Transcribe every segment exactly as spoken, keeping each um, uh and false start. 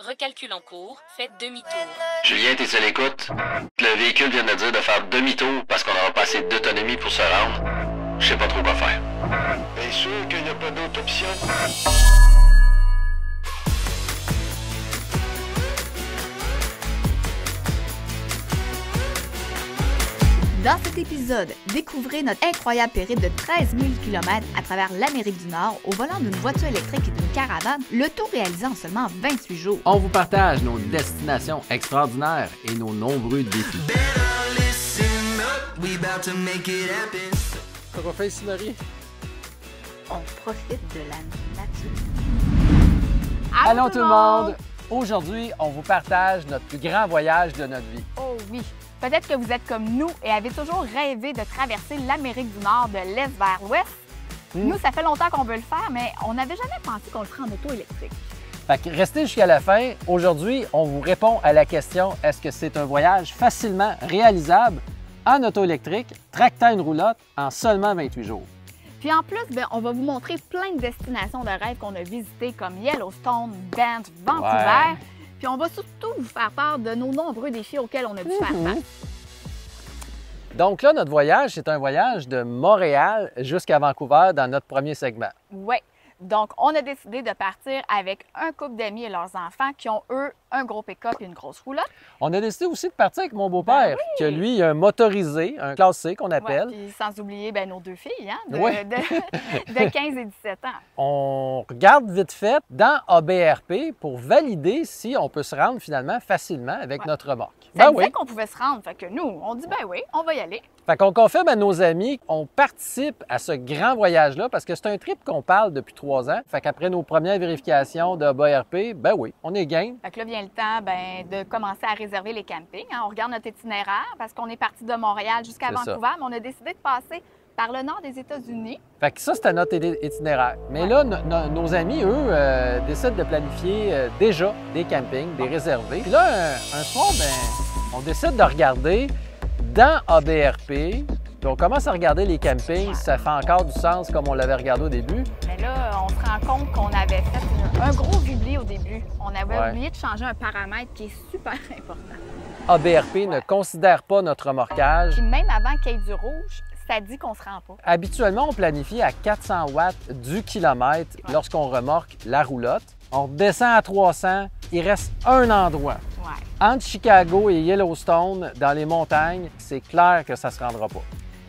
recalcul en cours, faites demi-tour. Julien, t'es à l'écoute? Le véhicule vient de dire de faire demi-tour parce qu'on n'aura pas assez d'autonomie pour se rendre. Je sais pas trop quoi faire. Bien sûr qu'il n'y a pas d'autre option. Dans cet épisode, découvrez notre incroyable périple de treize mille kilomètres à travers l'Amérique du Nord au volant d'une voiture électrique et d'une caravane, le tout réalisé en seulement vingt-huit jours. On vous partage nos destinations extraordinaires et nos nombreux défis. Qu'est-ce qu'on fait ici, Marie? On profite de la nature. Allô tout le monde! Aujourd'hui, on vous partage notre plus grand voyage de notre vie. Oh oui! Peut-être que vous êtes comme nous et avez toujours rêvé de traverser l'Amérique du Nord de l'Est vers l'Ouest. Mmh. Nous, ça fait longtemps qu'on veut le faire, mais on n'avait jamais pensé qu'on le ferait en auto électrique. Fait que restez jusqu'à la fin. Aujourd'hui, on vous répond à la question, est-ce que c'est un voyage facilement réalisable en auto électrique, tractant une roulotte en seulement vingt-huit jours? Puis en plus, bien, on va vous montrer plein de destinations de rêve qu'on a visitées comme Yellowstone, Banff, Vancouver. Ouais. Puis on va surtout vous faire part de nos nombreux défis auxquels on a dû faire face. Donc là, notre voyage, c'est un voyage de Montréal jusqu'à Vancouver dans notre premier segment. Oui. Donc, on a décidé de partir avec un couple d'amis et leurs enfants qui ont, eux, un gros pick-up et une grosse roulotte. On a décidé aussi de partir avec mon beau-père, ben oui. qui, lui, a un motorisé, un classe C qu'on appelle. Ouais, puis sans oublier ben, nos deux filles, hein, de, oui. de, de quinze et dix-sept ans. On regarde vite fait dans A B R P pour valider si on peut se rendre finalement facilement avec ouais. notre remorque. Ça ben disait oui. qu'on pouvait se rendre, fait que nous, on dit ben oui, on va y aller. Fait qu'on confirme à nos amis, on participe à ce grand voyage-là parce que c'est un trip qu'on parle depuis trois ans. Fait qu'après nos premières vérifications de A B R P, ben oui, on est game. Fait que là vient le temps ben, de commencer à réserver les campings. Hein. On regarde notre itinéraire parce qu'on est parti de Montréal jusqu'à Vancouver, ça. mais on a décidé de passer par le nord des États-Unis. Fait que ça, c'était notre itinéraire. Mais ouais. là, no, no, nos amis, eux, euh, décident de planifier euh, déjà des campings, des réservés. Puis là, un, un soir, ben, on décide de regarder dans A B R P, puis on commence à regarder les campings, si ça fait encore du sens comme on l'avait regardé au début. Mais là, on se rend compte qu'on avait fait un gros oubli au début. On avait ouais. oublié de changer un paramètre qui est super important. A B R P ouais. ne considère pas notre remorquage. Puis même avant qu'il y ait du rouge, ça dit qu'on se rend pas. Habituellement, on planifie à quatre cents watts du kilomètre ouais. lorsqu'on remorque la roulotte. On redescend à trois cents, il reste un endroit. Ouais. Entre Chicago et Yellowstone, dans les montagnes, c'est clair que ça ne se rendra pas.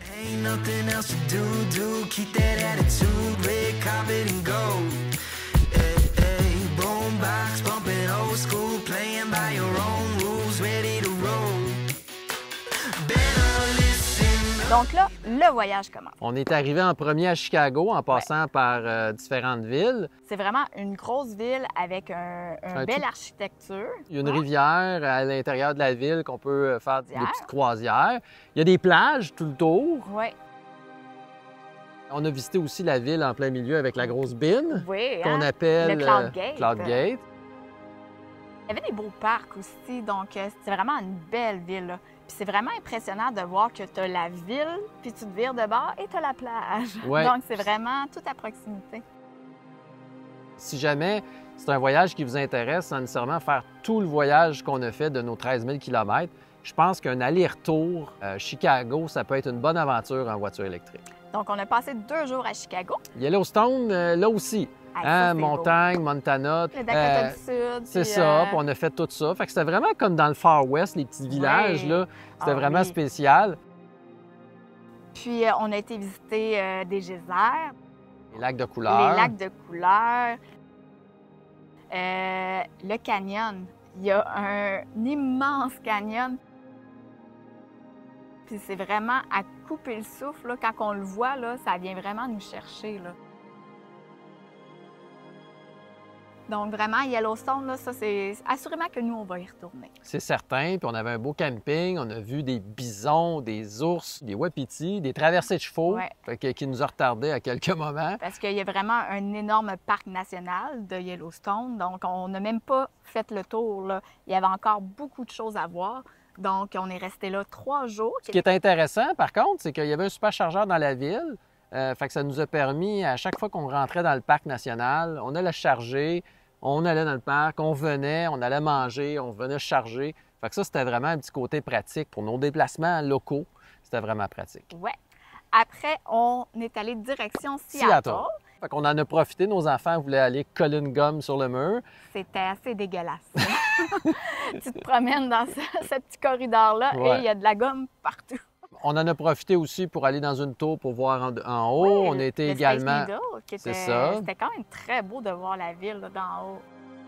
Donc là, le voyage commence. On est arrivé en premier à Chicago en passant ouais. par euh, différentes villes. C'est vraiment une grosse ville avec un, un une belle tout... architecture. Il y a une ouais. rivière à l'intérieur de la ville qu'on peut faire des petites croisières. Il y a des plages tout le tour. Oui. On a visité aussi la ville en plein milieu avec la grosse bine oui, qu'on hein? appelle le Cloud Gate. Cloud Gate. Il y avait des beaux parcs aussi, donc c'était vraiment une belle ville. Là. Puis c'est vraiment impressionnant de voir que tu as la ville, puis tu te vires de bord et tu as la plage. Ouais. Donc c'est vraiment tout à proximité. Si jamais c'est un voyage qui vous intéresse, sans nécessairement faire tout le voyage qu'on a fait de nos treize mille kilomètres, je pense qu'un aller-retour à Chicago, ça peut être une bonne aventure en voiture électrique. Donc on a passé deux jours à Chicago. Yellowstone, euh, là aussi. Hey, hein, ça, montagne, beau. Montana. Le Dakota euh, du Sud. C'est ça, euh... puis on a fait tout ça. Fait que c'était vraiment comme dans le Far West, les petits villages, oui. là. C'était ah, vraiment oui. spécial. Puis euh, on a été visiter euh, des geysers. Les lacs de couleur. Les lacs de couleur. Euh, le canyon. Il y a un, un immense canyon. Puis c'est vraiment à couper le souffle. Là. Quand on le voit, là, ça vient vraiment nous chercher. Là. Donc vraiment, Yellowstone, là, ça c'est assurément que nous, on va y retourner. C'est certain. Puis on avait un beau camping. On a vu des bisons, des ours, des wapitis, des traversées de chevaux ouais. fait que, qui nous ont retardés à quelques moments. Parce qu'il y a vraiment un énorme parc national de Yellowstone. Donc on n'a même pas fait le tour. Là. Il y avait encore beaucoup de choses à voir. Donc, on est resté là trois jours. Ce qui est intéressant, par contre, c'est qu'il y avait un superchargeur dans la ville. Euh, fait que ça nous a permis, à chaque fois qu'on rentrait dans le parc national, on allait charger, On allait dans le parc, on venait, on allait manger, on venait charger. Fait que ça, c'était vraiment un petit côté pratique pour nos déplacements locaux. C'était vraiment pratique. Ouais. Après, on est allé direction Seattle. Seattle. Fait qu'on en a profité. Nos enfants voulaient aller coller une gomme sur le mur. C'était assez dégueulasse. Tu te promènes dans ce, ce petit corridor-là Ouais. et il y a de la gomme partout. On en a profité aussi pour aller dans une tour pour voir en, en haut. Oui, on a été le également... Space Needle, qui C'est était- ça. C'était quand même très beau de voir la ville là, d'en haut.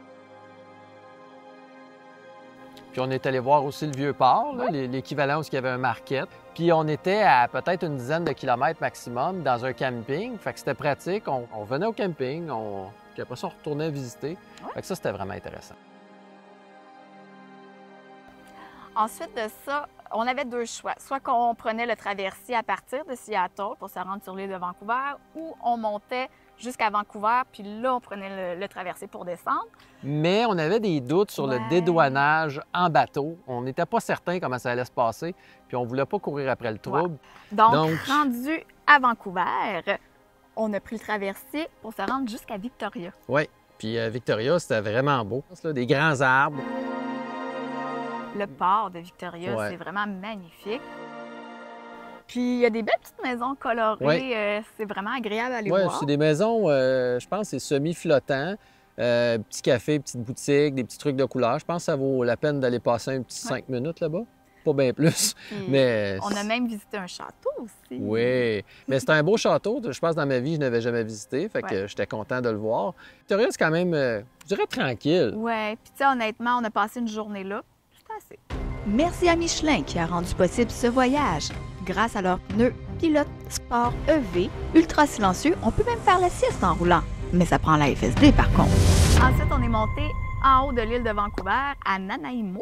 Puis on est allé voir aussi le Vieux-Port, là, l'é- l'équivalent où il y avait un market. Puis on était à peut-être une dizaine de kilomètres maximum dans un camping. Fait que c'était pratique. On, on venait au camping, on... puis après ça, on retournait visiter. Ouais. Fait que ça, c'était vraiment intéressant. Ensuite de ça, on avait deux choix. Soit qu'on prenait le traversier à partir de Seattle pour se rendre sur l'île de Vancouver, ou on montait jusqu'à Vancouver, puis là, on prenait le, le traversier pour descendre. Mais on avait des doutes sur Ouais. le dédouanage en bateau. On n'était pas certain comment ça allait se passer, puis on voulait pas courir après le trouble. Donc, Donc- rendu à Vancouver, on a pris le traversier pour se rendre jusqu'à Victoria. Oui. Puis euh, Victoria, c'était vraiment beau. Là, des grands arbres. Le port de Victoria, Ouais. c'est vraiment magnifique. Puis, il y a des belles petites maisons colorées. Ouais. euh, c'est vraiment agréable à aller Oui, voir. c'est des maisons, euh, je pense, c'est semi-flottant. Euh, petit café, petite boutique, des petits trucs de couleur. Je pense que ça vaut la peine d'aller passer un petit Ouais. cinq minutes là-bas. Pas bien plus. Puis, Mais on a même visité un château aussi. oui, mais c'est un beau château. Je pense que dans ma vie, je n'avais jamais visité. Fait que Ouais. j'étais content de le voir. Victoria, c'est quand même, euh, je dirais, tranquille. Ouais, puis tu sais, honnêtement, on a passé une journée là. C'était assez. Merci à Michelin qui a rendu possible ce voyage. Grâce à leurs pneus Pilote Sport E V, ultra silencieux, on peut même faire la sieste en roulant. Mais ça prend la F S D par contre. Ensuite, on est monté en haut de l'île de Vancouver, à Nanaimo.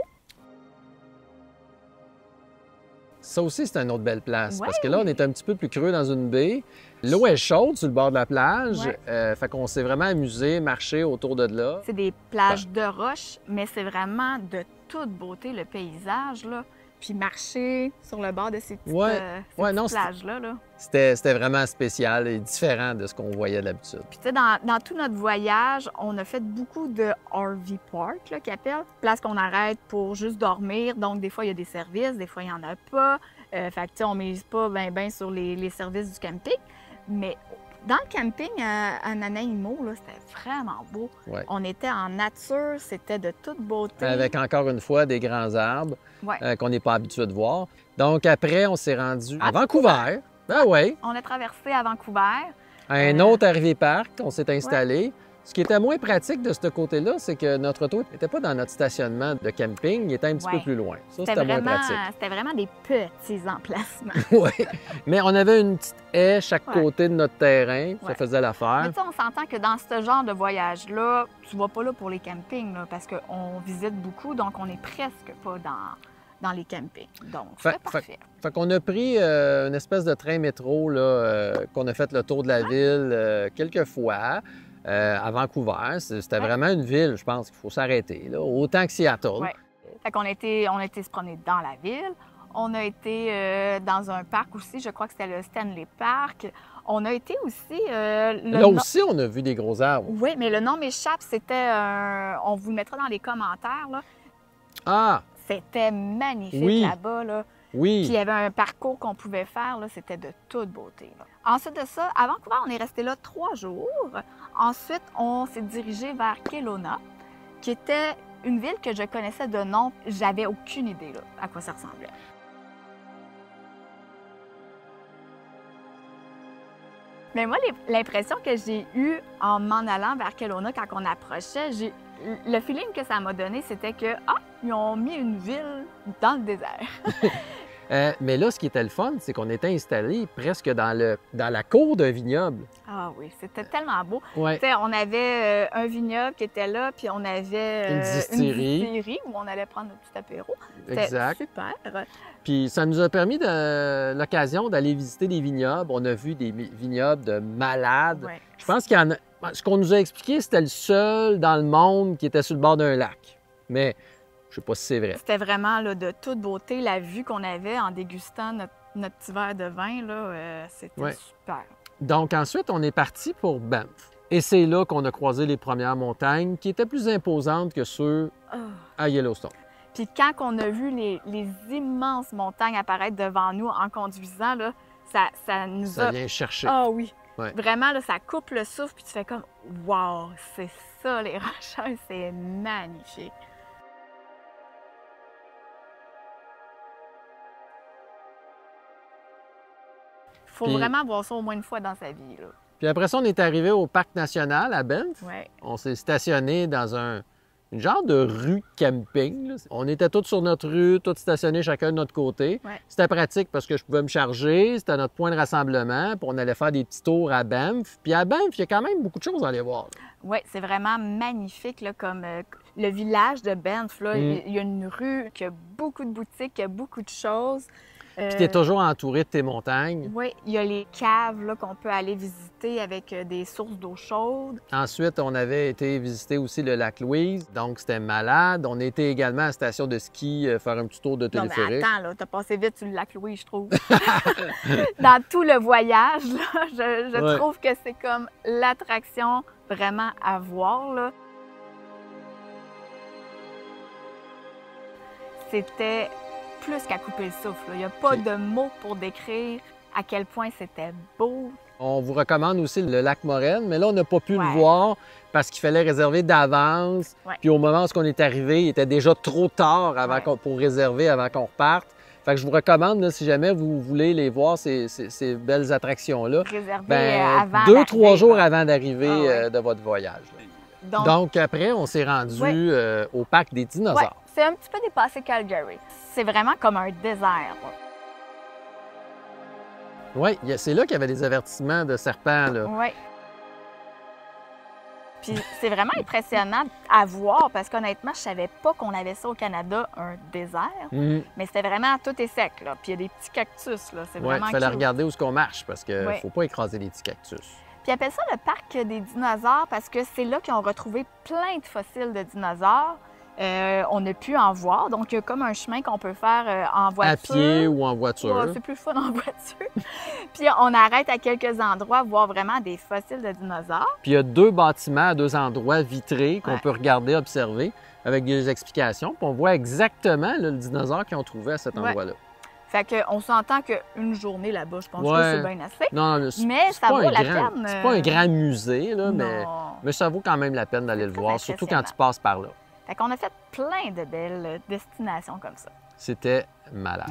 Ça aussi, c'est une autre belle place. Ouais. Parce que là, on est un petit peu plus creux dans une baie. L'eau est chaude sur le bord de la plage. Ouais. Euh, fait qu'on s'est vraiment amusé, marché autour de là. C'est des plages de roches, mais c'est vraiment de toute beauté le paysage, là. Puis marcher sur le bord de ces petites, Ouais. euh, ces Ouais, petites non, c'est- plages-là, là. C'était c'était vraiment spécial et différent de ce qu'on voyait d'habitude. Puis tu sais, dans, dans tout notre voyage, on a fait beaucoup de R V park, là, qu'ils appellent. Place qu'on arrête pour juste dormir. Donc, des fois, il y a des services, des fois, il n'y en a pas. Euh, fait que, tu sais, on ne mise pas bien ben sur les, les services du camping. Mais dans le camping à, à Nanaimo, là, c'était vraiment beau. Ouais. On était en nature, c'était de toute beauté. Avec encore une fois des grands arbres Ouais. euh, qu'on n'est pas habitué de voir. Donc après, on s'est rendu à À Vancouver. Ben oui. On a traversé à Vancouver. À un Euh, autre arrivé parc, on s'est installé. Ce qui était moins pratique de ce côté-là, c'est que notre auto n'était pas dans notre stationnement de camping, il était un petit Ouais. peu plus loin. Ça, C'était c'était moins vraiment, pratique. c'était vraiment des petits emplacements. Oui. Mais on avait une petite haie chaque Ouais. côté de notre terrain, ça Ouais. faisait l'affaire. Mais tu sais, on s'entend que dans ce genre de voyage-là, tu vas pas là pour les campings, là, parce qu'on visite beaucoup, donc on n'est presque pas dans, dans les campings. Donc, Fait- c'est parfait. Fait qu'on a pris euh, une espèce de train métro là, euh, qu'on a fait le tour de la ville euh, quelques fois euh, à Vancouver. C'est- C'était Ouais. vraiment une ville, je pense qu'il faut s'arrêter, là, autant que Seattle. Ouais. Fait qu'on a été, on a été se promener dans la ville. On a été euh, dans un parc aussi, je crois que c'était le Stanley Park. On a été aussi... euh, le Là nom- aussi, on a vu des gros arbres. Oui, mais le nom m'échappe, c'était... un- on vous le mettra dans les commentaires, là. Ah, C'était magnifique Oui. là-bas, là. Puis il oui. y avait un parcours qu'on pouvait faire, là, c'était de toute beauté. là. Ensuite de ça, à Vancouver, on est resté là trois jours. Ensuite, on s'est dirigé vers Kelowna, qui était une ville que je connaissais de nom. J'avais aucune idée là, à quoi ça ressemblait. Mais moi, les- l'impression que j'ai eue en m'en allant vers Kelowna quand on approchait, j'ai le feeling que ça m'a donné, c'était que, ah, ils ont mis une ville dans le désert. Euh, mais là, ce qui était le fun, c'est qu'on était installé presque dans, le, dans la cour d'un vignoble. Ah oui, c'était tellement beau. Ouais. Tu sais, on avait euh, un vignoble qui était là, puis on avait euh, Une distillerie. une distillerie où on allait prendre notre petit apéro. C'était Exact. super. Puis ça nous a permis de l'occasion d'aller visiter des vignobles. On a vu des mi- vignobles de malades. Ouais. Je pense qu'il y en a... Ce qu'on nous a expliqué, c'était le seul dans le monde qui était sur le bord d'un lac. Mais je sais pas si c'est vrai. C'était vraiment là, de toute beauté. La vue qu'on avait en dégustant notre, notre petit verre de vin, là, euh, c'était Ouais. super. Donc ensuite, on est parti pour Banff. Et c'est là qu'on a croisé les premières montagnes qui étaient plus imposantes que ceux Oh. à Yellowstone. Puis quand on a vu les, les immenses montagnes apparaître devant nous en conduisant, là, ça, ça nous Ça a... vient chercher. Ah oui! Ouais. Vraiment, là, ça coupe le souffle, puis tu fais comme « Wow! C'est ça, les Rocheuses! C'est magnifique! » Il faut Puis- vraiment voir ça au moins une fois dans sa vie, là. Puis après ça, on est arrivé au parc national à Banff. Ouais. On s'est stationné dans un une genre de rue camping, là. On était tous sur notre rue, tous stationnés chacun de notre côté. Ouais. C'était pratique parce que je pouvais me charger, c'était notre point de rassemblement, puis on allait faire des petits tours à Banff. Puis à Banff, il y a quand même beaucoup de choses à aller voir. Oui, c'est vraiment magnifique, là, comme euh, le village de Banff. Là, Mm. il y a une rue qui a beaucoup de boutiques, qui a beaucoup de choses. Euh, Puis tu es toujours entouré de tes montagnes. Oui, il y a les caves là, qu'on peut aller visiter avec euh, des sources d'eau chaude. Ensuite, on avait été visiter aussi le lac Louise, donc c'était malade. On était également à la station de ski euh, faire un petit tour de Non, mais téléphérique. attends, là, t'as passé vite sur le lac Louis, je trouve. Dans tout le voyage, là, je, je Ouais. trouve que c'est comme l'attraction vraiment à voir, là. C'était plus qu'à couper le souffle, là. Il n'y a pas Puis- de mots pour décrire à quel point c'était beau. On vous recommande aussi le lac Morel, mais là, on n'a pas pu Ouais. le voir parce qu'il fallait réserver d'avance. Ouais. Puis au moment où on est arrivé, il était déjà trop tard avant Ouais. qu'on- pour réserver avant qu'on reparte. Fait que je vous recommande, là, si jamais vous voulez les voir, ces, ces- ces belles attractions-là, Réservé ben, euh, avant deux, d'arriver, trois jours là. avant d'arriver Ah ouais. euh, de votre voyage. là. Donc, Donc, après, on s'est rendu Ouais. euh, au parc des ouais, dinosaures. c'est un petit peu dépassé Calgary. C'est vraiment comme un désert, là. Oui, il y a- c'est là qu'il y avait des avertissements de serpents. Là. Oui. Puis c'est vraiment impressionnant à voir parce qu'honnêtement, je savais pas qu'on avait ça au Canada, un désert. Mhm. Mais c'était vraiment tout est sec, là. Puis il y a des petits cactus, là. C'est Ouais, vraiment il fallait cute. regarder où est-ce qu'on marche parce qu'il ne Ouais. faut pas écraser les petits cactus. Puis ils appellent ça le parc des dinosaures parce que c'est là qu'ils ont retrouvé plein de fossiles de dinosaures. Euh, on a pu en voir. Donc, il y a comme un chemin qu'on peut faire euh, en voiture. À pied ou en voiture. Ouais, c'est plus fun en voiture. Puis on arrête à quelques endroits voir vraiment des fossiles de dinosaures. Puis il y a deux bâtiments à deux endroits vitrés qu'on Ouais. peut regarder, observer, avec des explications. Puis on voit exactement là, le dinosaure qu'ils ont trouvé à cet Ouais. endroit-là. Fait qu'on s'entend qu'une journée là-bas, je pense que Ouais. c'est bien assez. Non, là, c'est- Mais c'est ça pas vaut un la grand- peine, C'est euh, pas un grand musée, là, mais, Non. mais ça vaut quand même la peine d'aller le très voir, surtout quand tu impressionnant. passes par là. Fait qu'on a fait plein de belles euh, destinations comme ça. C'était malade.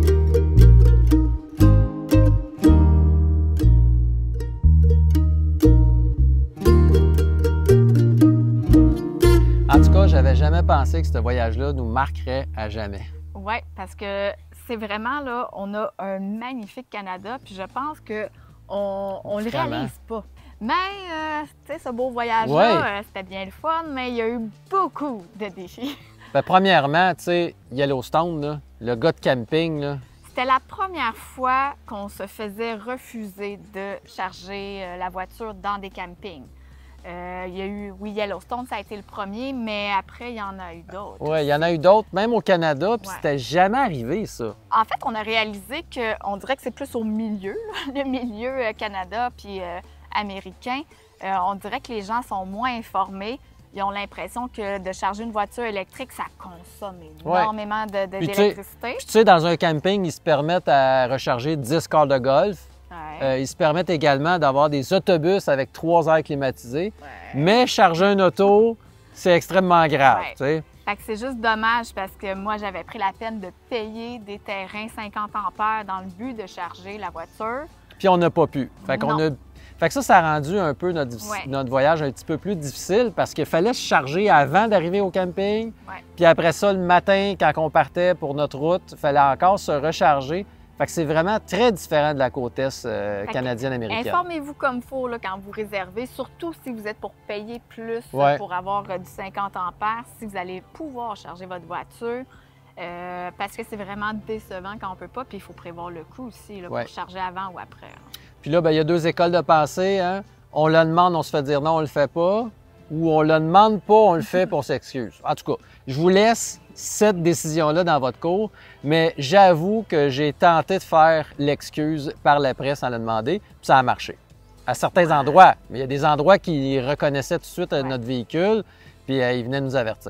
En tout cas, j'avais jamais pensé que ce voyage-là nous marquerait à jamais. Oui, parce que c'est vraiment là, on a un magnifique Canada, puis je pense que on, on le Vraiment. réalise pas. Mais, euh, tu sais, ce beau voyage-là, Ouais. euh, c'était bien le fun, mais il y a eu beaucoup de défis. Ben, premièrement, tu sais, Yellowstone, là, le gars de camping, là, C'était la première fois qu'on se faisait refuser de charger euh, la voiture dans des campings. Euh, il y a eu, oui, Yellowstone, ça a été le premier, mais après, il y en a eu d'autres. ouais, il y en a eu d'autres, même au Canada, puis Ouais. c'était jamais arrivé, ça. En fait, on a réalisé qu'on dirait que c'est plus au milieu, là, le milieu euh, Canada puis euh, américain. Euh, on dirait que les gens sont moins informés. Ils ont l'impression que de charger une voiture électrique, ça consomme Ouais. énormément de- de- Puis tu sais- d'électricité. Puis tu sais, dans un camping, ils se permettent à recharger dix quarts de golf. Ouais. Euh, ils se permettent également d'avoir des autobus avec trois airs climatisés. Ouais. Mais charger un auto, c'est extrêmement grave, Ouais. tu sais. Fait que c'est juste dommage parce que moi, j'avais pris la peine de payer des terrains cinquante ampères dans le but de charger la voiture. Puis on n'a pas pu. Fait qu'on Non. a... Fait que ça, ça a rendu un peu notre, Ouais. notre voyage un petit peu plus difficile parce qu'il fallait se charger avant d'arriver au camping. Ouais. Puis après ça, le matin, quand on partait pour notre route, il fallait encore se recharger. Fait que c'est vraiment très différent de la côte est euh, Fait que canadienne-américaine. Informez-vous comme il faut là, quand vous réservez, surtout si vous êtes pour payer plus euh, Ouais. pour avoir euh, du cinquante ampères, si vous allez pouvoir charger votre voiture. Euh, parce que c'est vraiment décevant quand on peut pas, puis il faut prévoir le coût aussi là, Ouais. pour charger avant ou après. hein. Puis là, ben, il y a deux écoles de pensée. Hein? On le demande, on se fait dire non, on le fait pas. Ou on le demande pas, on le fait, puis on s'excuse. En tout cas, je vous laisse cette décision-là dans votre cours, mais j'avoue que j'ai tenté de faire l'excuse par la presse sans le demander, puis ça a marché. à certains endroits. Mais il y a des endroits qui reconnaissaient tout de suite euh, Ouais. notre véhicule, puis euh, ils venaient nous avertir.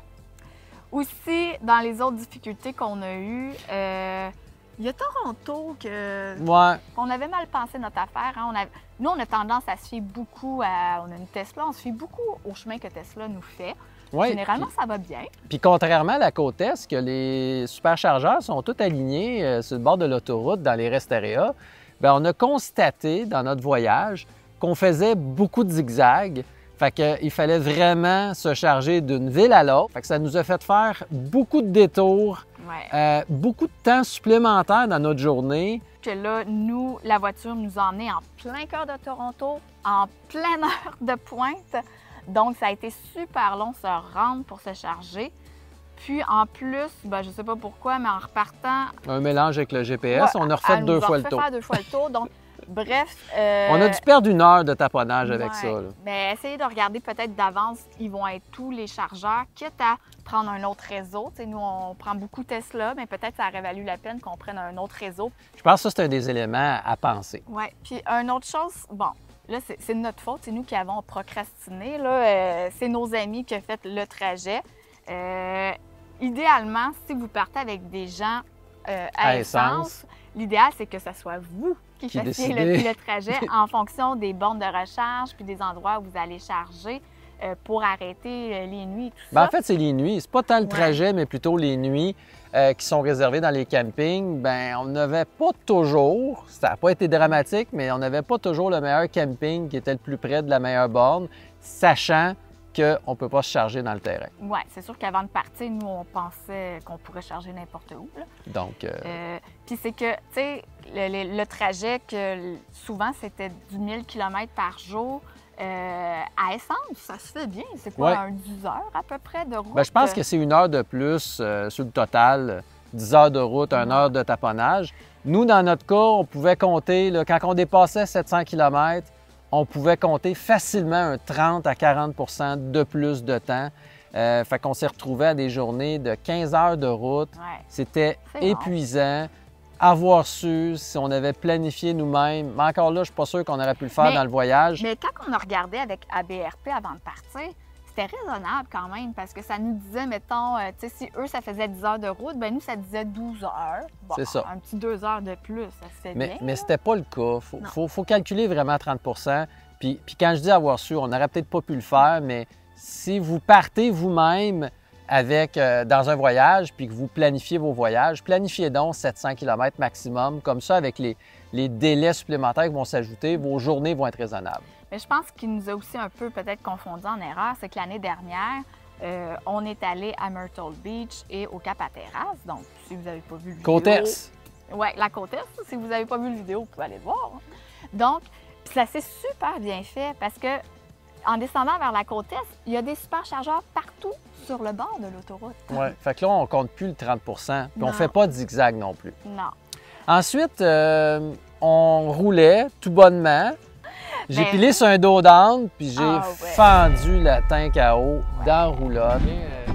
Aussi, dans les autres difficultés qu'on a eues, euh, il y a Toronto que, Ouais, qu'on avait mal pensé notre affaire. Hein. On avait- nous, on a tendance à se fier beaucoup à... On a une Tesla, on se fie beaucoup au chemin que Tesla nous fait. ouais. Généralement, ça va bien. Puis, puis contrairement à la côte Est, que les superchargeurs sont tous alignés euh, sur le bord de l'autoroute dans les rest areas, bien, on a constaté dans notre voyage qu'on faisait beaucoup de zigzags. Fait qu'il fallait vraiment se charger d'une ville à l'autre. Fait que ça nous a fait faire beaucoup de détours, Ouais. euh, beaucoup de temps supplémentaire dans notre journée. Que là, nous, la voiture nous a emmenés en plein cœur de Toronto, en pleine heure de pointe. Donc, ça a été super long se rendre pour se charger. Puis, en plus, ben, je ne sais pas pourquoi, mais en repartant... Un mélange avec le G P S, ouais, on a refait elle deux nous a fois le refait tour. faire deux fois le tour. Donc, bref... euh, On a dû perdre une heure de taponnage avec ouais. ça. Là. Mais essayez de regarder peut-être d'avance, ils vont être tous les chargeurs, quitte à prendre un autre réseau. Tu sais, nous, on prend beaucoup Tesla, mais peut-être ça aurait valu la peine qu'on prenne un autre réseau. Je pense que ça, c'est un des éléments à penser. Oui. Puis, une autre chose, bon, là, c'est c'est de notre faute, c'est nous qui avons procrastiné. Là, Euh, c'est nos amis qui ont fait le trajet. Euh, idéalement, si vous partez avec des gens euh, à, À essence, essence. l'idéal, c'est que ce soit vous qui, Qui fassiez décidez. le, le trajet en fonction des bornes de recharge puis des endroits où vous allez charger euh, pour arrêter euh, les nuits et tout Ben, ça. en fait, c'est les nuits. C'est pas tant le Ouais. trajet, mais plutôt les nuits euh, qui sont réservées dans les campings. Ben, on n'avait pas toujours, ça n'a pas été dramatique, mais on n'avait pas toujours le meilleur camping qui était le plus près de la meilleure borne, sachant qu'on ne peut pas se charger dans le terrain. Oui, c'est sûr qu'avant de partir, nous, on pensait qu'on pourrait charger n'importe où. Là. Donc, euh, Euh, Puis c'est que, tu sais, le, le- le trajet, que souvent, c'était du mille kilomètres par jour euh, à essence. Ça se fait bien. C'est quoi, Ouais. un dix heures à peu près de route? ben, je pense que c'est une heure de plus euh, sur le total, dix heures de route, une Ouais. heure de taponnage. Nous, dans notre cas, on pouvait compter, là, quand on dépassait sept cents kilomètres, on pouvait compter facilement un trente à quarante de plus de temps. Euh, fait qu'on s'est retrouvé à des journées de quinze heures de route. Ouais. C'était C'est long. épuisant. Avoir su, si on avait planifié nous-mêmes, mais encore là, je ne suis pas sûr qu'on aurait pu le faire Mais- dans le voyage. Mais quand on a regardé avec A B R P avant de partir, c'était raisonnable quand même parce que ça nous disait, mettons, euh, tu sais, si eux, ça faisait dix heures de route, ben nous, ça disait douze heures. Bon, C'est ça. Un petit deux heures de plus, ça se fait Mais, bien. mais là. c'était pas le cas. Il faut, Non. faut- faut calculer vraiment trente. Puis, puis quand je dis avoir su, on n'aurait peut-être pas pu le faire, mais si vous partez vous-même avec, euh, dans un voyage, puis que vous planifiez vos voyages, planifiez donc sept cents kilomètres maximum. Comme ça, avec les, les délais supplémentaires qui vont s'ajouter, vos journées vont être raisonnables. Mais je pense qu'il nous a aussi un peu peut-être confondu en erreur, c'est que l'année dernière, euh, on est allé à Myrtle Beach et au Cap Hatteras. Donc, si vous n'avez pas vu le vidéo... Côte Est. Oui, la côte Est. Si vous n'avez pas vu le vidéo, vous pouvez aller le voir. Donc, puis ça s'est super bien fait parce que en descendant vers la côte Est, il y a des superchargeurs partout sur le bord de l'autoroute. Ouais. Fait que là, on compte plus le trente puis on Non. fait pas de zigzag non plus. Non. Ensuite, euh, on roulait tout bonnement. J'ai Ben- pilé sur un dos d'âne, puis j'ai Ah ouais. fendu la tank à eau dans la roulotte.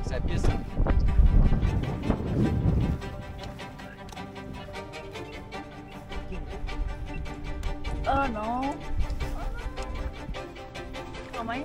Oh non! Quand même.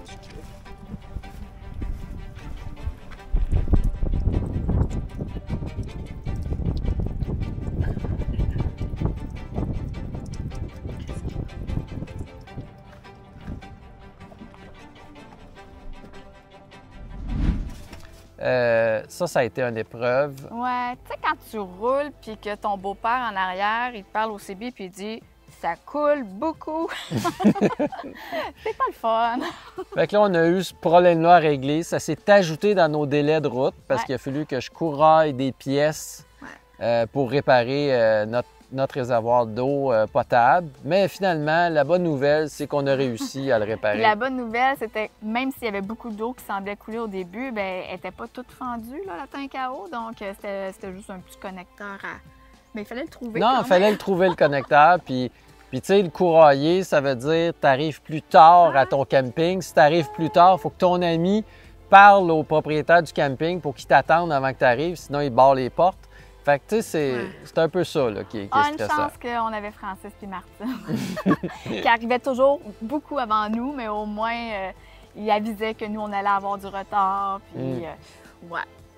Euh, ça, ça a été une épreuve. Ouais, tu sais, quand tu roules puis que ton beau-père en arrière, il te parle au C B puis il dit ça coule beaucoup. C'est pas le fun. Fait que là, on a eu ce problème-là à régler. Ça s'est ajouté dans nos délais de route parce Ouais. qu'il a fallu que je couraille des pièces euh, pour réparer euh, notre, notre réservoir d'eau euh, potable. Mais finalement, la bonne nouvelle, c'est qu'on a réussi à le réparer. Puis la bonne nouvelle, c'était que même s'il y avait beaucoup d'eau qui semblait couler au début, ben elle était pas toute fendue, là, la tank à eau. Donc, euh, c'était c'était juste un petit connecteur à. Mais il fallait le trouver. Non, quand il fallait même. le trouver, le connecteur. Puis, puis tu sais, le courailler, ça veut dire tu arrives plus tard à ton camping. Si tu arrives plus tard, il faut que ton ami parle au propriétaire du camping pour qu'il t'attende avant que tu arrives, sinon il barre les portes. Fait que, tu sais, c'est Ouais. c'est un peu ça là, qui, est- qui Ah, est une stressant. chance qu'on avait Francis puis Martine, qui arrivaient toujours beaucoup avant nous, mais au moins, euh, ils avisaient que nous, on allait avoir du retard. Puis, Mm. euh, ouais.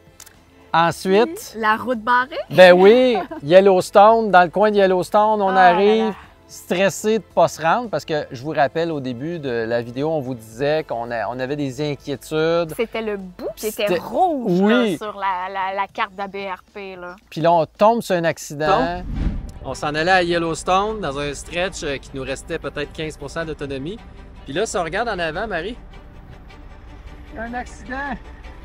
Ensuite, Puis, la route barrée. ben oui, Yellowstone, dans le coin de Yellowstone, on Ah là arrive là. stressé de ne pas se rendre parce que je vous rappelle au début de la vidéo, on vous disait qu'on a- on avait des inquiétudes. C'était le bout qui était C'était- rouge Oui. là, sur la, la- la carte de B R P. Là. Puis là, on tombe sur un accident. On s'en allait à Yellowstone dans un stretch euh, qui nous restait peut-être quinze pour cent d'autonomie. Puis là, si on regarde en avant, Marie, il y a un accident.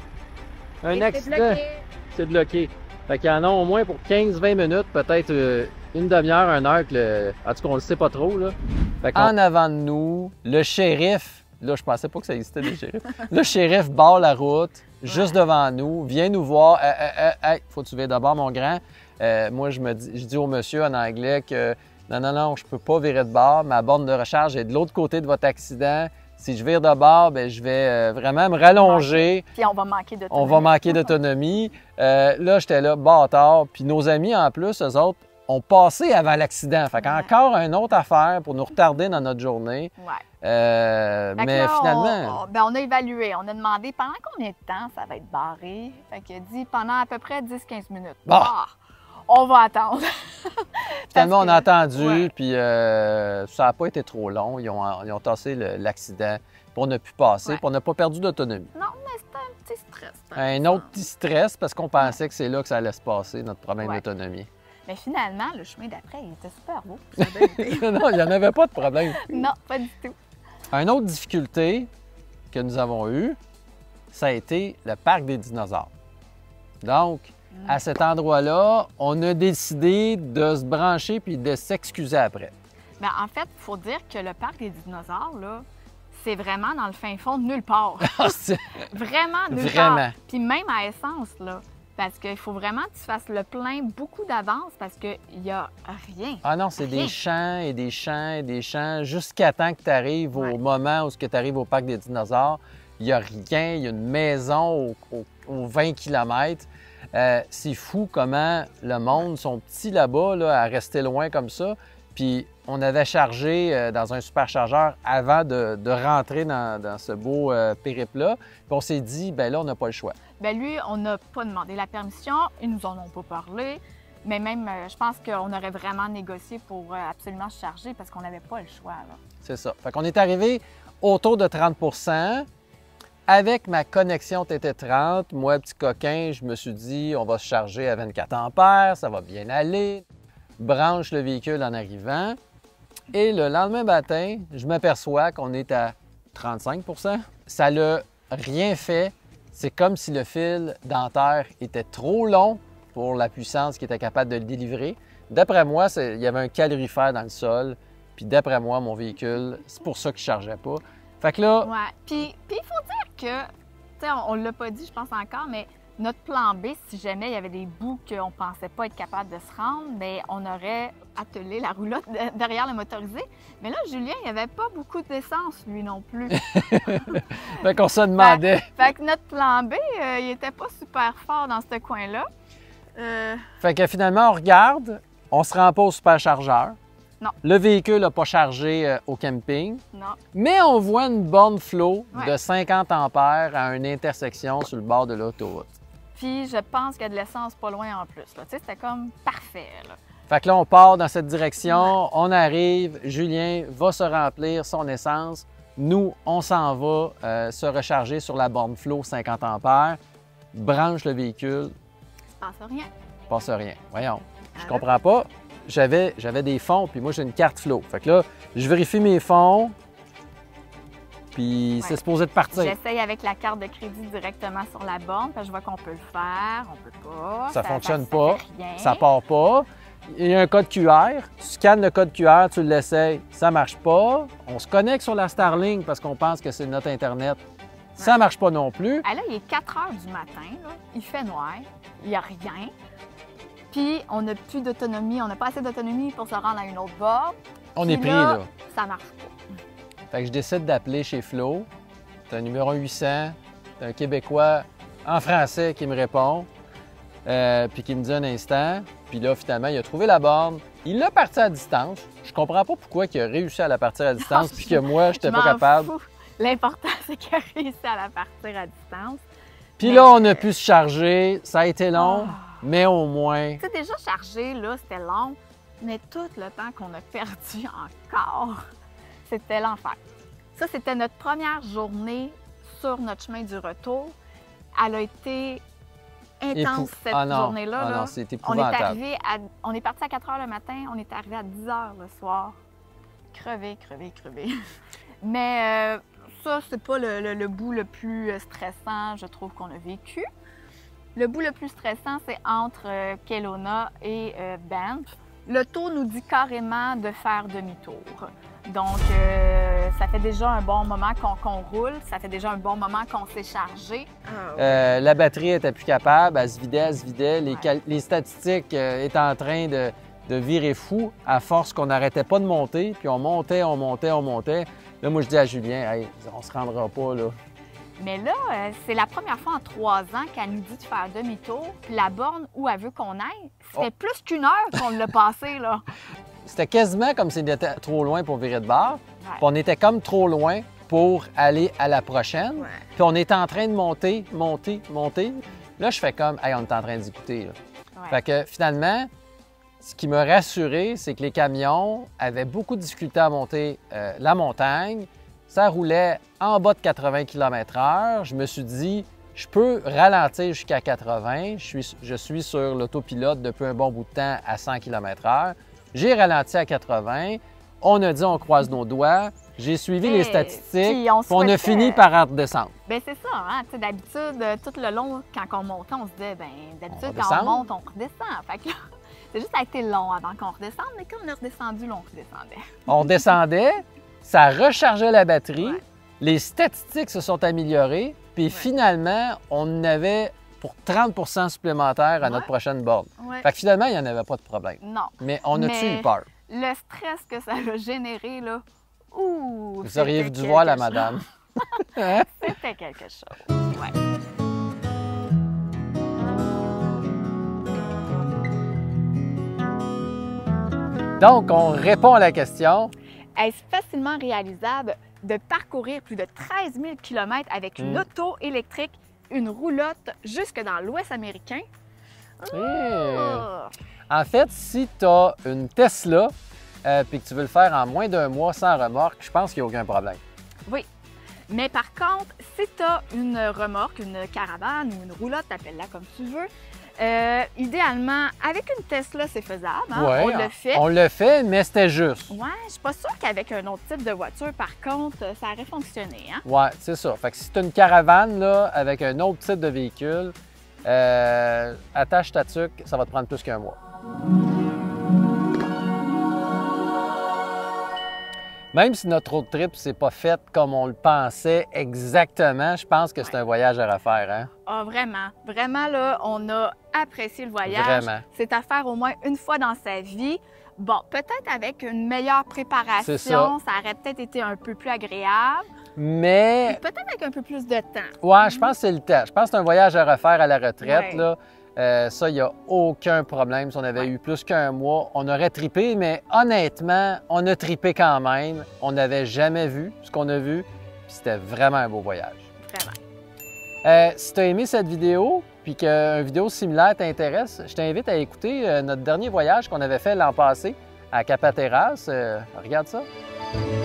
Un Et c'est accident. bloqué. C'est bloqué. Fait qu'il y en a au moins pour quinze vingt minutes, peut-être euh, une demi-heure, une heure. Que le... En tout cas, on le sait pas trop. Là. Fait en avant de nous, le shérif, là, je pensais pas que ça existait des shérifs. Le shérif barre la route, juste devant nous, vient nous voir. Hey, hey, hey, hey, faut que tu viennes d'abord, mon grand. Euh, moi, je me dis, je dis au monsieur en anglais que non, non, non, je peux pas virer de bord. Ma borne de recharge est de l'autre côté de votre accident. Si je vire de bord, bien, je vais euh, vraiment me rallonger. Puis on va manquer de On va manquer d'autonomie. Euh, là, j'étais là, bâtard. Puis nos amis, en plus, eux autres, ont passé avant l'accident. Fait qu'encore une autre affaire pour nous retarder dans notre journée. Ouais. Euh, Fait que mais là, finalement, On, on- ben, on a évalué. On a demandé pendant combien de temps ça va être barré. Fait qu'il a dit pendant à peu près dix quinze minutes. Bon. Ah, on va attendre. finalement, on a Parce que- attendu. ouais. Puis euh, ça n'a pas été trop long. Ils ont, ils ont tassé le- l'accident. Puis on a pu passer. Ouais. Puis on n'a pas perdu d'autonomie. Non, mais c'était un petit stress. par Un exemple. autre petit stress parce qu'on pensait que c'est là que ça allait se passer, notre problème Ouais. d'autonomie. Mais finalement, le chemin d'après, il était super beau. Ça a bien été. non, il n'y en avait pas de problème. Non, pas du tout. Une autre difficulté que nous avons eue, ça a été le parc des dinosaures. Donc, à cet endroit-là, on a décidé de se brancher puis de s'excuser après. Ben, en fait, il faut dire que le parc des dinosaures, là, c'est vraiment dans le fin fond de nulle part. C'est- Vraiment nulle Vraiment. part. Puis même à essence, là. Parce qu'il faut vraiment que tu fasses le plein beaucoup d'avance parce qu'il n'y a rien. ah non, c'est Rien. des champs et des champs et des champs jusqu'à temps que tu arrives Ouais. au moment où tu arrives au parc des dinosaures. Il n'y a rien, il y a une maison au- au- aux vingt kilomètres. Euh, c'est fou comment le monde sont petits là-bas, là, à rester loin comme ça. Puis on avait chargé euh, dans un superchargeur avant de, de rentrer dans, dans ce beau euh, périple-là. Puis on s'est dit, ben là, on n'a pas le choix. Ben lui, on n'a pas demandé la permission, ils nous en ont pas parlé. Mais même, euh, je pense qu'on aurait vraiment négocié pour euh, absolument se charger parce qu'on n'avait pas le choix. Là. C'est ça. Fait qu'on est arrivé autour de trente pour cent. Avec ma connexion T T trente, moi, petit coquin, je me suis dit, on va se charger à vingt-quatre ampères, ça va bien aller. Branche le véhicule en arrivant. Et le lendemain matin, je m'aperçois qu'on est à trente-cinq pour cent. Ça n'a rien fait. C'est comme si le fil dentaire était trop long pour la puissance qui était capable de le délivrer. D'après moi, c'est- il y avait un calorifère dans le sol. Puis d'après moi, mon véhicule, c'est pour ça qu'il ne chargeait pas. Fait que là, Ouais. Puis puis il faut dire que, tu sais, on ne l'a pas dit, je pense encore, mais notre plan B, si jamais il y avait des bouts qu'on ne pensait pas être capable de se rendre, bien, on aurait attelé la roulotte de- derrière le motorisé. Mais là, Julien, il n'y avait pas beaucoup d'essence, lui non plus. fait qu'on se demandait. Fait que notre plan B, euh, il n'était pas super fort dans ce coin-là. Euh, Fait que finalement, on regarde, on se rend pas au superchargeur. Non. Le véhicule n'a pas chargé euh, au camping, non. mais on voit une borne flow Ouais. de cinquante ampères à une intersection sur le bord de l'autoroute. Puis je pense qu'il y a de l'essence pas loin en plus. là. Tu sais, c'était comme parfait. Là. Fait que là, on part dans cette direction, on arrive, Julien va se remplir son essence. Nous, on s'en va euh, se recharger sur la borne flow cinquante ampères, branche le véhicule, Il se passe rien. passe rien. Voyons, je Ah, comprends pas. J'avais, j'avais des fonds, puis moi, j'ai une carte flow. Fait que là, je vérifie mes fonds, puis Ouais. c'est supposé de partir. J'essaye avec la carte de crédit directement sur la borne, parce que je vois qu'on peut le faire, on peut pas. Ça fonctionne ça pas, fait rien. Ça part pas. Il y a un code Q R. Tu scannes le code Q R, tu l'essayes, ça marche pas. On se connecte sur la Starlink parce qu'on pense que c'est notre Internet. Ça marche pas non plus. Ah là, il est quatre heures du matin, là. Il fait noir, il n'y a rien. Puis, on n'a plus d'autonomie, on n'a pas assez d'autonomie pour se rendre à une autre borne. On Puis est pris, là. Ça marche pas. Fait que je décide d'appeler chez Flo. C'est un numéro huit cents. C'est un Québécois en français qui me répond. euh, puis qu'il me dit un instant. Puis là, finalement, il a trouvé la borne. Il l'a parti à distance. Je comprends pas pourquoi il a réussi à la partir à distance, puis que moi, je n'étais pas capable. L'important, c'est qu'il a réussi à la partir à distance. Puis là, on a pu se charger. Ça a été long, oh. mais au moins... Tu sais, déjà chargé, là, c'était long, mais tout le temps qu'on a perdu encore, c'était l'enfer. Ça, c'était notre première journée sur notre chemin du retour. Elle a été intense, Épou... cette ah journée-là. Ah là. non, c'est On épouvantable. est arrivé à... on est parti à quatre heures le matin, on est arrivé à dix heures le soir. Crevé, crevé, crevé. Mais euh, ça, c'est pas le, le, le bout le plus stressant, je trouve, qu'on a vécu. Le bout le plus stressant, c'est entre euh, Kelowna et euh, Banff. Le tour nous dit carrément de faire demi-tour. Donc, euh, ça fait déjà un bon moment qu'on qu'on roule, ça fait déjà un bon moment qu'on s'est chargé. Ah, ouais. euh, la batterie était plus capable, elle se vidait, elle se vidait. Les, ouais. les statistiques euh, étaient en train de, de virer fou à force qu'on n'arrêtait pas de monter, puis on montait, on montait, on montait. Là, moi, je dis à Julien, hey, on se rendra pas, là. Mais là, euh, c'est la première fois en trois ans qu'elle nous dit de faire demi-tour. Puis la borne où elle veut qu'on aille, c'était oh. plus qu'une heure qu'on l'a passé, là. C'était quasiment comme si on était trop loin pour virer de bord. Ouais. Puis on était comme trop loin pour aller à la prochaine. Ouais. Puis on était en train de monter, monter, monter. Là, je fais comme, hey, on est en train d'écouter, là. Ouais. Fait que finalement, ce qui m'a rassuré, c'est que les camions avaient beaucoup de difficultés à monter euh, la montagne. Ça roulait en bas de quatre-vingts kilomètres heure. Je me suis dit, je peux ralentir jusqu'à quatre-vingts. Je suis, je suis sur l'autopilote depuis un bon bout de temps à cent kilomètres heure. J'ai ralenti à quatre-vingts. On a dit, on croise nos doigts. J'ai suivi hey, les statistiques. Puis on, puis on a fini par redescendre. Bien, c'est ça. Hein? D'habitude, tout le long, quand on montait, on se disait, bien, d'habitude, quand on monte, on redescend. Fait que là, c'est juste ça a été long avant qu'on redescende, mais quand on est redescendu, là, on redescendait. On descendait. Ça rechargeait la batterie, ouais. Les statistiques se sont améliorées, puis ouais. Finalement, on en avait pour trente pour cent supplémentaire à ouais. Notre prochaine borne. Ouais. Fait que finalement, il n'y en avait pas de problème. Non. Mais on a-tu eu peur? Le stress que ça a généré, là, ouh! Vous auriez dû voir la madame. Hein? C'était quelque chose, ouais. Donc, on répond à la question. Est-ce facilement réalisable de parcourir plus de treize mille kilomètres avec une mmh. auto électrique, une roulotte jusque dans l'Ouest américain? Mmh. Oh! En fait, si tu as une Tesla et euh, que tu veux le faire en moins d'un mois sans remorque, je pense qu'il n'y a aucun problème. Oui. Mais par contre, si tu as une remorque, une caravane ou une roulotte, appelle-la comme tu veux, Euh, idéalement, avec une Tesla, c'est faisable. Hein? Ouais, on le fait. On le fait, mais c'était juste. Ouais, je suis pas sûre qu'avec un autre type de voiture, par contre, ça aurait fonctionné. Hein? Ouais, c'est ça. Fait que si tu as une caravane là, avec un autre type de véhicule, euh, attache ta tuque, ça va te prendre plus qu'un mois. Même si notre road trip s'est pas fait comme on le pensait exactement, je pense que c'est un voyage à refaire. Hein? Ah, vraiment. Vraiment, là, on a apprécié le voyage. Vraiment. C'est à faire au moins une fois dans sa vie. Bon, peut-être avec une meilleure préparation, ça. ça aurait peut-être été un peu plus agréable. Mais... Peut-être avec un peu plus de temps. Ouais, je pense que c'est le temps. Je pense que c'est un voyage à refaire à la retraite, ouais. Là. Euh, ça, il n'y a aucun problème. Si on avait ouais. eu plus qu'un mois, on aurait tripé, mais honnêtement, on a tripé quand même. On n'avait jamais vu ce qu'on a vu, puis c'était vraiment un beau voyage. Vraiment. Euh, si tu as aimé cette vidéo, puis qu'une vidéo similaire t'intéresse, je t'invite à écouter euh, notre dernier voyage qu'on avait fait l'an passé à Cap Hatteras. Euh, regarde ça.